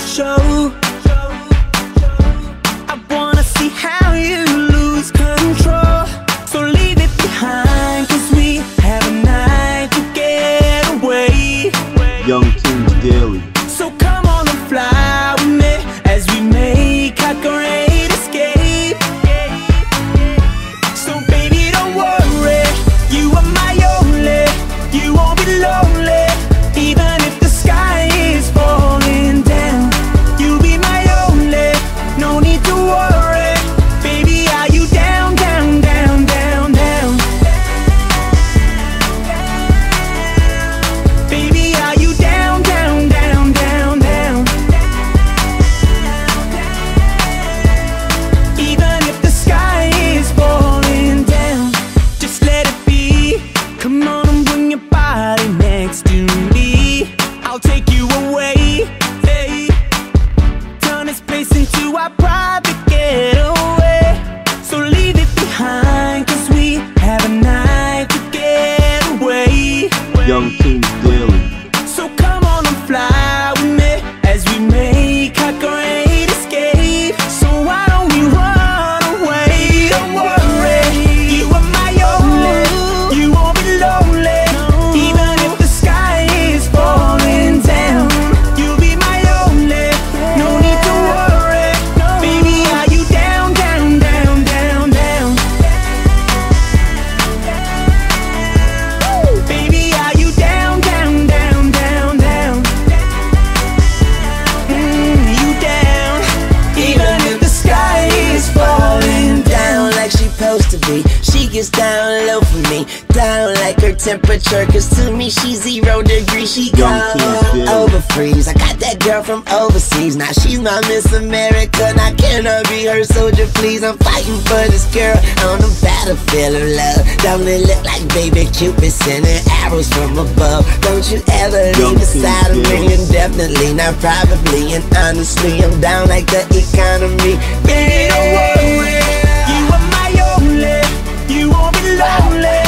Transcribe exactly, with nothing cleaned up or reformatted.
show. I wanna see how you lose control. So leave it behind, cause we have a night to get away. Young Kings Daily. So come on and fly with me as we make our great escape. So baby, don't worry, you are my only. You won't be lonely, even if the sky is falling down. You'll be my only, no need to worry. Baby, are you down, down, down, down, down? Baby, are you down, down, down, down, down? Even if the sky is falling down, just let it be. Come on and bring your body next to me. I'll take you away, hey. Turn this place into our private getaway. So leave it behind, cause we have a night to get away. Young Kings Daily. So come on and fly with me as we make our great escape. So why don't we run away? Don't worry, you are my only. You won't be lonely, even if the sky is falling down. You'll be my only, no need to worry. Baby, are you down, down, down, down, down? Baby, are you down, down, down, down, down? Mm, you down, even if the sky is falling down. Like she supposed to be, she gets down low for me, down like her temperature, cause to me she's zero degrees. She Young Kings go Daily. over freeze. I got that girl from overseas, now she's my Miss America. Now can I be her soldier, please? I'm fighting for this girl on the battlefield of love. Don't it look like baby Cupid sending arrows from above? Don't you ever Young leave the Kings side of me, Daily. indefinitely, not probably, and honestly I'm down like the economy. Baby, don't worry, You are my only, you won't be lonely,